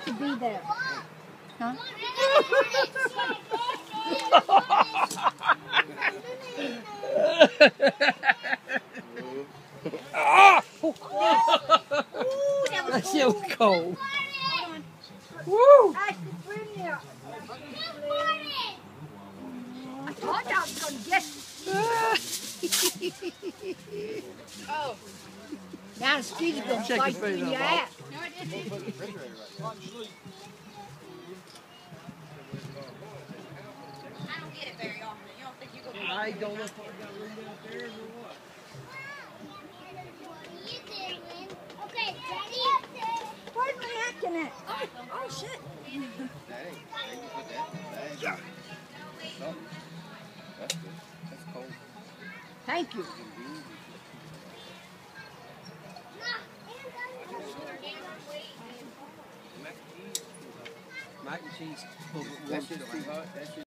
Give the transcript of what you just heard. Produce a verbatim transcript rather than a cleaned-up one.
to be there. Huh? Ah! Ooh, That shit was cold. woo! I should bring you. I thought I was going to get you. Oh. Now the street is going to fight you in your ass. No, I didn't. I don't get it very often. You don't think you go I don't know if I got room downstairs or what. Okay, Daddy. Where's my napkin at? Oh, oh shit. Daddy, maybe put that in the bag. Yeah. Something. That's good. That's cold. Thank you. Mac and cheese. That shit's too hot. That shit